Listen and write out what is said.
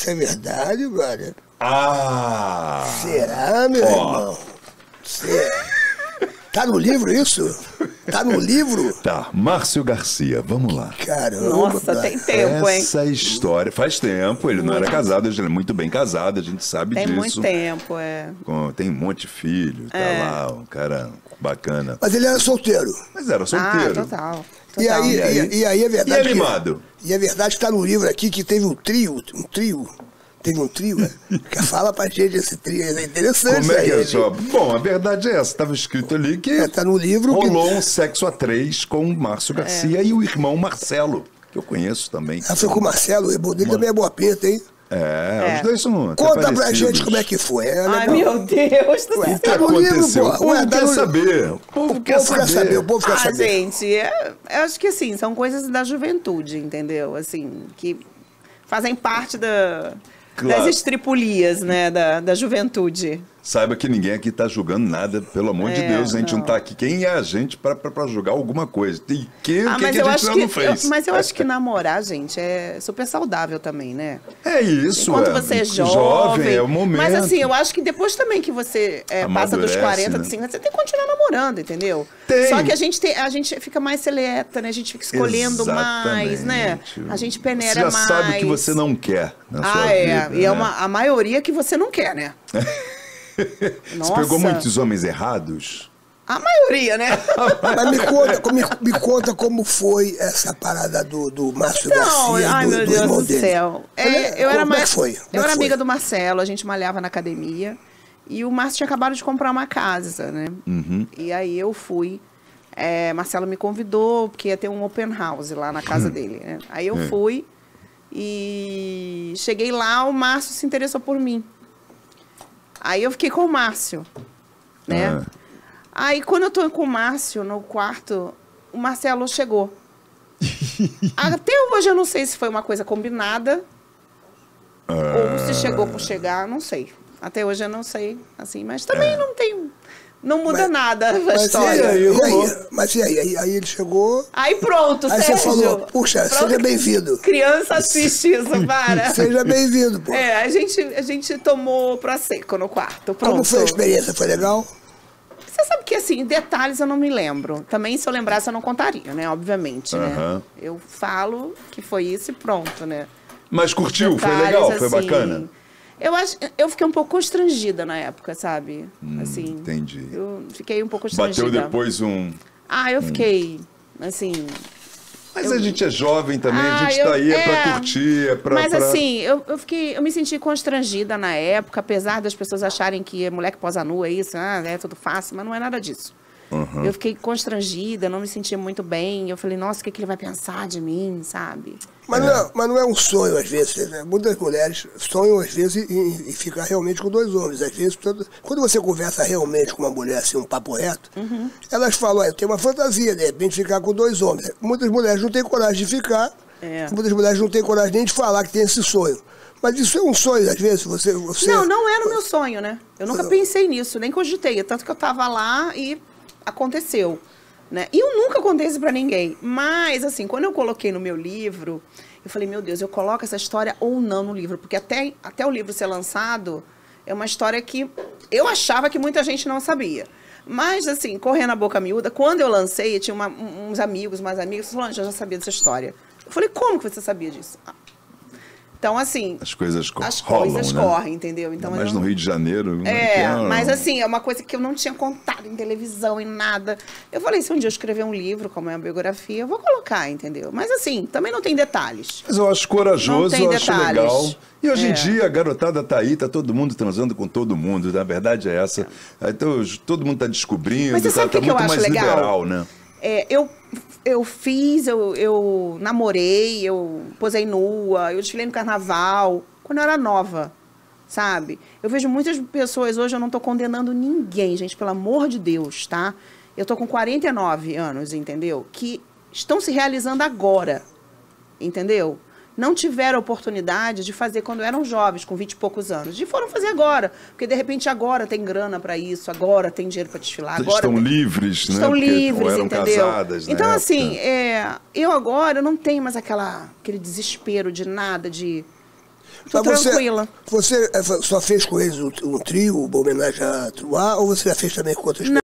Isso é verdade, brother? Ah! Será, meu irmão? Tá no livro isso? Tá no livro? Tá, Márcio Garcia, vamos lá. Caramba, Nossa, brother. tem tempo, hein? Essa história, faz tempo, ele não era casado, hoje ele é muito bem casado, a gente sabe Tem disso. muito tempo, Tem um monte de filho, tá lá, um cara bacana. Mas ele era solteiro. Mas era solteiro. Total. E aí é verdade. E animado? E é verdade que tá no livro aqui que teve um trio. Teve um trio, né? Que fala pra gente esse trio, é interessante. Como é que aí, é só? Bom, a verdade é essa, estava escrito ali que tá no livro rolou um sexo a três com o Márcio Garcia e o irmão Marcelo, que eu conheço também. Foi com o Marcelo, o irmão dele também é boa pinta, hein? Os dois são até Conta pra parecidos. gente como é que foi. Ai, meu Deus do O céu. que Tá no livro, aconteceu? pô. O povo Ué, tá quer no- saber. O povo quer saber. O povo quer saber. Gente, eu acho que assim, são coisas da juventude, entendeu? Assim, que fazem parte Claro. das estripulias, né, da juventude. Saiba que ninguém aqui tá julgando nada, pelo amor de Deus. A gente não tá aqui. Quem é a gente pra julgar alguma coisa? E o que a gente não fez? Mas eu acho que namorar, gente, é super saudável também, né? É isso, Enquanto você é jovem, é o momento. Mas assim, eu acho que depois também que você passa dos Amadurece, 40, né? dos 50, você tem que continuar namorando, entendeu? Tem. Só que a gente fica mais seleta, né? A gente fica escolhendo mais, né? A gente peneira Você já mais. sabe o que você não quer na sua vida. E é né? a maioria que você não quer, né? Você Nossa. pegou muitos homens errados? A maioria, né? Mas me conta como foi essa parada do Márcio Garcia ai e meu do Deus irmão do dele. céu. Como é que foi? Eu era amiga do Marcelo, a gente malhava na academia. E o Márcio tinha acabado de comprar uma casa, né? E aí eu fui. Marcelo me convidou, porque ia ter um open house lá na casa dele, né? Aí eu fui e cheguei lá, o Márcio se interessou por mim. Aí eu fiquei com o Márcio, né? Aí quando eu tô com o Márcio no quarto, o Marcelo chegou. Até hoje eu não sei se foi uma coisa combinada ou se chegou por chegar, não sei. Até hoje eu não sei, assim, mas também não muda nada a história. Mas e aí? Aí ele chegou. Aí pronto, Aí Sérgio. você falou, puxa, Pronto. seja bem-vindo. Criança assiste isso, para. Seja bem-vindo, pô. A gente tomou prosecco no quarto, pronto. Como foi a experiência? Foi legal? Você sabe que, assim, detalhes eu não me lembro. Também, se eu lembrasse, eu não contaria, né? Obviamente, né? Eu falo que foi isso e pronto, né? Mas curtiu? Foi Detalhes, legal? Foi assim, bacana? Eu fiquei um pouco constrangida na época, sabe? Assim, entendi. Eu fiquei um pouco constrangida. Bateu depois um... Eu fiquei, assim... Mas a gente é jovem também, a gente tá aí pra curtir, Mas assim, eu me senti constrangida na época, apesar das pessoas acharem que mulher que posa nua é isso, é tudo fácil, mas não é nada disso. Eu fiquei constrangida, não me sentia muito bem. Eu falei, nossa, o que ele vai pensar de mim, sabe? Mas não é um sonho, às vezes. Né? Muitas mulheres sonham, às vezes, em ficar realmente com dois homens. Às vezes, quando você conversa realmente com uma mulher, assim, um papo reto, elas falam, eu tenho uma fantasia, de repente, ficar com dois homens. Muitas mulheres não têm coragem de ficar, muitas mulheres não têm coragem nem de falar que tem esse sonho. Mas isso é um sonho, às vezes, você... Não era o meu sonho, né? Eu nunca pensei nisso, nem cogitei. Tanto que eu tava lá e aconteceu, né? E eu nunca contei isso pra ninguém. Mas, assim, quando eu coloquei no meu livro, eu falei, meu Deus, eu coloco essa história ou não no livro? Porque até o livro ser lançado, é uma história que eu achava que muita gente não sabia. Mas, assim, correndo a boca miúda, quando eu lancei, tinha uns amigos, mais amigos, falaram, eu já sabia dessa história. Eu falei, como que você sabia disso? Então, assim... As coisas rolam, correm, entendeu? Então, mas no Rio de Janeiro... mas assim, é uma coisa que eu não tinha contado em televisão, em nada. Eu falei, se um dia eu escrever um livro, como é a biografia, eu vou colocar, entendeu? Mas assim, também não tem detalhes. Mas eu acho corajoso, eu acho legal. E hoje em dia a garotada tá aí, tá todo mundo transando com todo mundo. Na verdade é essa. Então, todo mundo tá descobrindo, mas você sabe tá que eu muito acho mais legal? liberal, né? Eu namorei, eu posei nua, eu desfilei no carnaval, quando eu era nova, sabe? Eu vejo muitas pessoas hoje, eu não tô condenando ninguém, gente, pelo amor de Deus, tá? Eu tô com 49 anos, entendeu? Que estão se realizando agora, entendeu? Não tiveram oportunidade de fazer quando eram jovens, com 20 e poucos anos. E foram fazer agora. Porque, de repente, agora tem grana para isso, agora tem dinheiro para desfilar. Agora estão livres, né? Estão livres, eram entendeu? Casadas, então, na assim, época. eu agora não tenho mais aquele desespero de nada, de... Tô tranquila. Você só fez com eles um trio, uma homenagem a Truá, ou você já fez também com outras pessoas?